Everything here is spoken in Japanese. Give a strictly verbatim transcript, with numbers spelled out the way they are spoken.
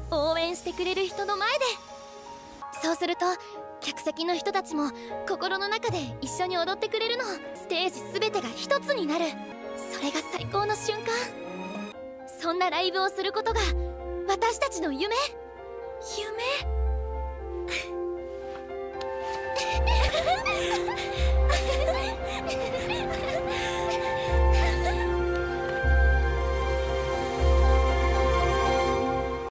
応援してくれる人の前で。そうすると客席の人たちも心の中で一緒に踊ってくれるの。ステージ全てが一つになる。それが最高の瞬間。そんなライブをすることが私たちの夢。夢